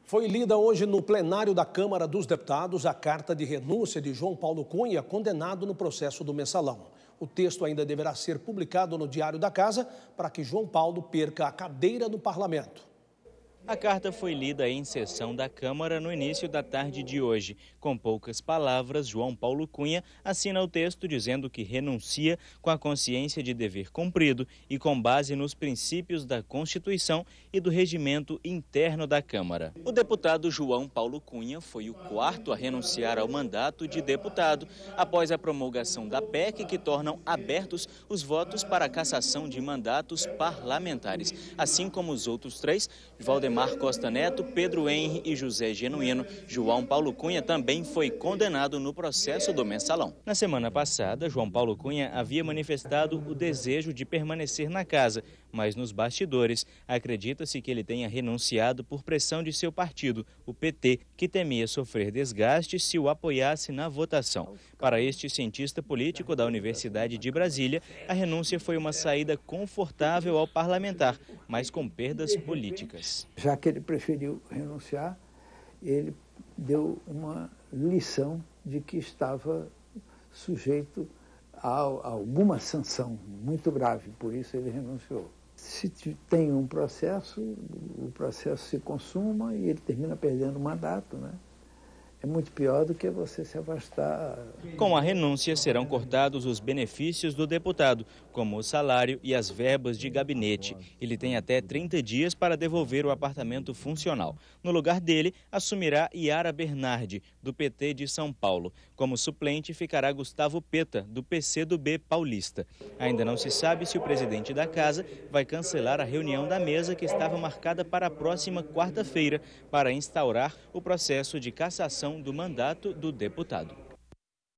Foi lida hoje no plenário da Câmara dos Deputados a carta de renúncia de João Paulo Cunha, condenado no processo do Mensalão. O texto ainda deverá ser publicado no Diário da Casa para que João Paulo perca a cadeira no parlamento. A carta foi lida em sessão da Câmara no início da tarde de hoje. Com poucas palavras, João Paulo Cunha assina o texto dizendo que renuncia com a consciência de dever cumprido e com base nos princípios da Constituição e do regimento interno da Câmara. O deputado João Paulo Cunha foi o quarto a renunciar ao mandato de deputado após a promulgação da PEC que tornam abertos os votos para a cassação de mandatos parlamentares. Assim como os outros três, Valdemar Costa Neto, Pedro Henri e José Genuíno, João Paulo Cunha também foi condenado no processo do Mensalão. Na semana passada, João Paulo Cunha havia manifestado o desejo de permanecer na casa, mas nos bastidores acredita-se que ele tenha renunciado por pressão de seu partido, o PT, que temia sofrer desgaste se o apoiasse na votação. Para este cientista político da Universidade de Brasília, a renúncia foi uma saída confortável ao parlamentar, mas com perdas políticas. Já que ele preferiu renunciar, ele deu uma lição de que estava sujeito a alguma sanção muito grave, por isso ele renunciou. Se tem um processo, o processo se consuma e ele termina perdendo o mandato, né? É muito pior do que você se afastar. Com a renúncia serão cortados os benefícios do deputado, como o salário e as verbas de gabinete. Ele tem até 30 dias para devolver o apartamento funcional. No lugar dele, assumirá Yara Bernardi, do PT de São Paulo. Como suplente ficará Gustavo Peta, do PCdoB paulista. Ainda não se sabe se o presidente da casa vai cancelar a reunião da mesa que estava marcada para a próxima quarta-feira para instaurar o processo de cassação do mandato do deputado.